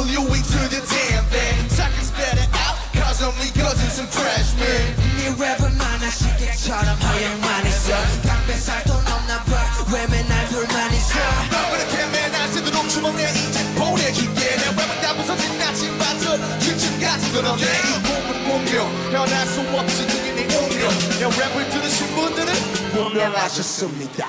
you into the damn thing. Seconds better out, cause only cousin some freshmen. 네 랩은 많아 시계처럼 허영만 있어 담배살도 넘나 봐 왜 맨날 불만 있어 그렇게 맨날 쓰도록 주먹에 이제 보내줄게 내 랩은 다 부서진 나침반처럼 지금 같은 건 없네 이 몸은 운명 변할 수 없지 그게 내 운명 내 랩을 들으신 분들은 분명하셨습니다.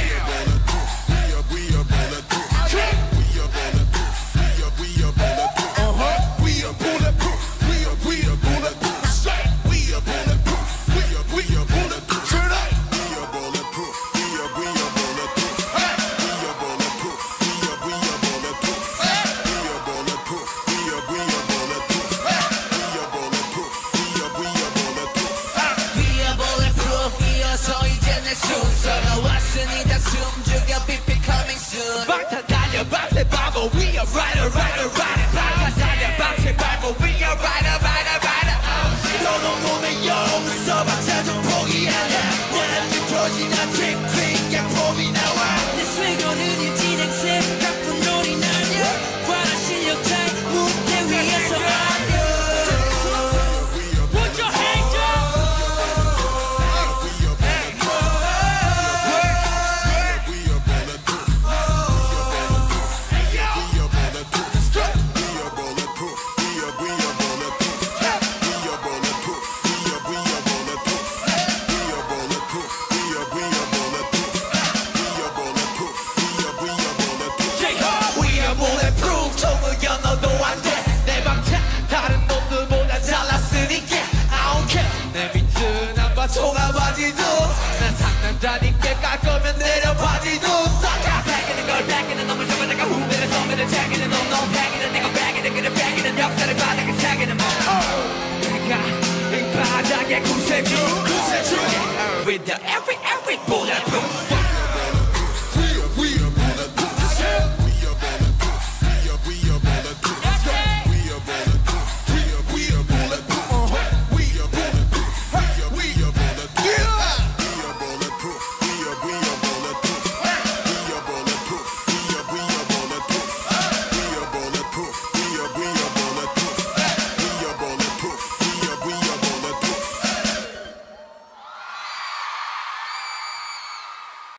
방탄 달려 방패 바보 We are rider rider rider 방탄 달려 방패 바보 We are rider rider rider 너는 놈의 영웅을 써봤자 좀 포기하냐 난 느껴지나 틱틱 약폼이 나와 내 스윙어는 일진행세 나쁜 놀이 나냐 과한 실력 차이 무대 위에서 아냐 Put your hands up Bulletproof 총을 겨눠도 안돼 내 방탄 다른 놈들보다 잘났으니까 I don't care 내 밑은 안 봐 총알 바지도 난 상남자니까 갈 거면 내려 바지도